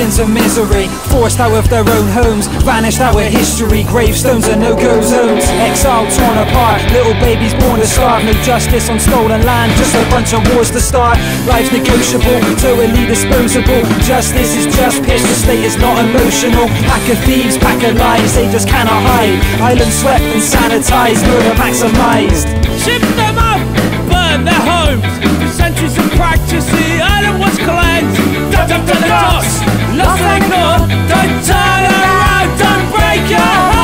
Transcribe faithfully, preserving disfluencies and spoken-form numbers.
sins of misery, forced out of their own homes, vanished out of history. Gravestones are no-go zones, exiled, torn apart, little babies born to starve. No justice on stolen land, just a bunch of wars to start. Life's negotiable, totally disposable. Justice is just piss, the state is not emotional. Pack of thieves, pack of lies, they just cannot hide. Island swept and sanitized, murder maximized. Ship them up, burn their homes. For centuries of practice, the island was cleansed. Dumped up to the docks, lost and gone. Don't turn around, don't break your heart.